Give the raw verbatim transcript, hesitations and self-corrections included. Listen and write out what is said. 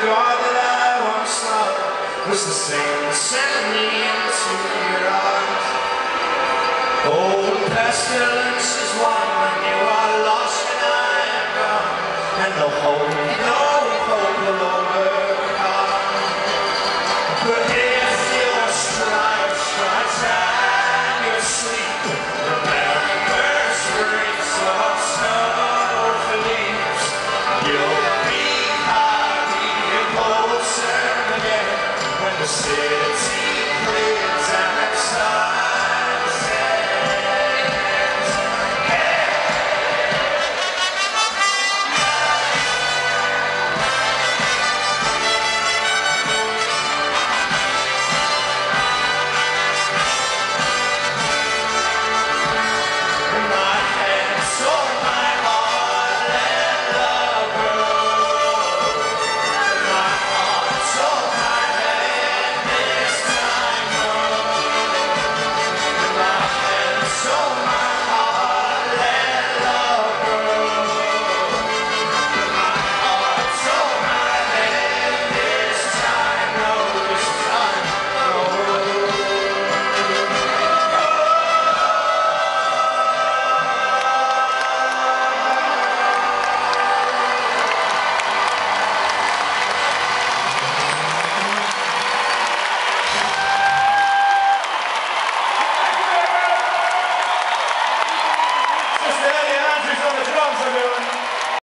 God that I once loved was the same that sent me into your arms. Oh, the pestilence is one when you are lost and I am gone, and the whole